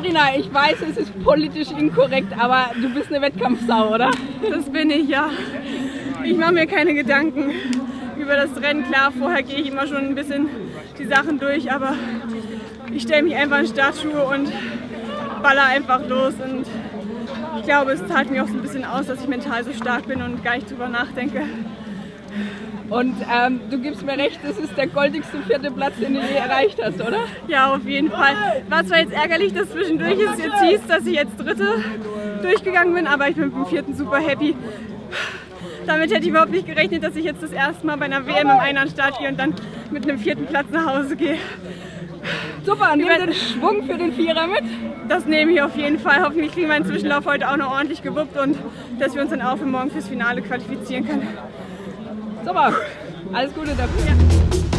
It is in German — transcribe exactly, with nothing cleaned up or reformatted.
Sabrina, ich weiß, es ist politisch inkorrekt, aber du bist eine Wettkampfsau, oder? Das bin ich, ja. Ich mache mir keine Gedanken über das Rennen. Klar, vorher gehe ich immer schon ein bisschen die Sachen durch, aber ich stelle mich einfach in Startschuhe und baller einfach los. Und ich glaube, es zahlt mir auch so ein bisschen aus, dass ich mental so stark bin und gar nicht drüber nachdenke. Und ähm, du gibst mir recht, das ist der goldigste vierte Platz, den du je erreicht hast, oder? Ja, auf jeden Fall. War zwar jetzt ärgerlich, dass zwischendurch es jetzt hieß, dass ich jetzt Dritte durchgegangen bin, aber ich bin mit dem vierten super happy. Damit hätte ich überhaupt nicht gerechnet, dass ich jetzt das erste Mal bei einer W M im Einlandstart gehe und dann mit einem vierten Platz nach Hause gehe. Super, nimm den Schwung für den Vierer mit. Das nehme ich auf jeden Fall. Hoffentlich kriegen wir den Zwischenlauf heute auch noch ordentlich gewuppt und dass wir uns dann auch für morgen fürs Finale qualifizieren können. Super, alles Gute dafür. Ja.